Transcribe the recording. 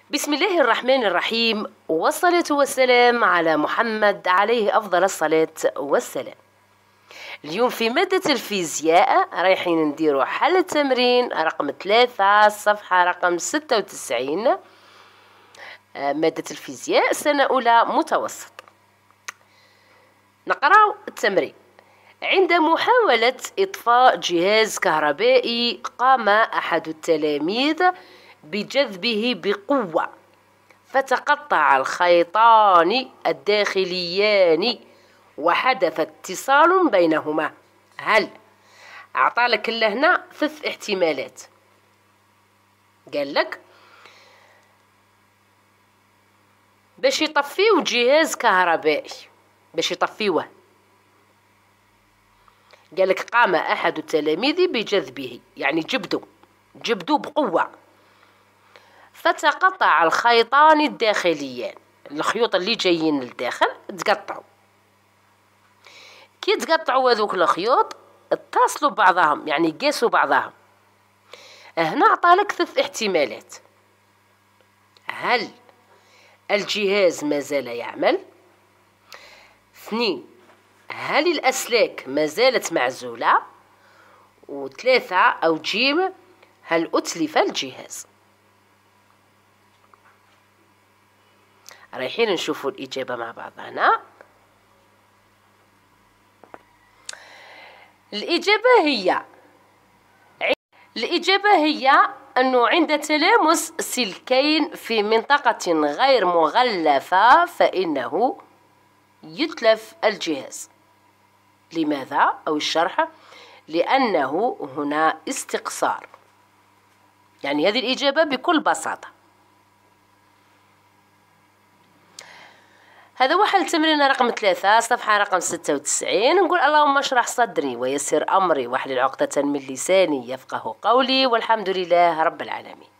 بسم الله الرحمن الرحيم، والصلاة والسلام على محمد عليه أفضل الصلاة والسلام. اليوم في مادة الفيزياء رايحين نديروا حل التمرين رقم 3 صفحة رقم 96. مادة الفيزياء سنة أولى متوسط. نقرأ التمرين. عند محاولة إطفاء جهاز كهربائي قام أحد التلاميذ بجذبه بقوة، فتقطع الخيطان الداخليان وحدث اتصال بينهما. هل أعطالك لهنا 3 احتمالات. قال لك باش يطفيو جهاز كهربائي، باش يطفيوه، قال لك قام أحد التلاميذ بجذبه، يعني جبدو بقوة، فتقطع الخيطان الداخليان، الخيوط اللي جايين للداخل تقطعوا. كي تقطعوا هذوك الخيوط اتصلوا ببعضهم، يعني قاسوا بعضهم. هنا عطالك 3 احتمالات. هل الجهاز ما زال يعمل؟ 2 هل الأسلاك ما زالت معزولة؟ و3 أو جيم هل أتلف الجهاز؟ رايحين نشوفوا الإجابة مع بعضنا. الإجابة هي أنه عند تلامس سلكين في منطقة غير مغلفة فإنه يتلف الجهاز. لماذا؟ أو الشرح: لأنه هنا استقصار. يعني هذه الإجابة بكل بساطة. هذا هو حل تمرين رقم 3 صفحة رقم 96. نقول اللهم اشرح صدري ويسر أمري واحلل عقدة من لساني يفقه قولي، والحمد لله رب العالمين.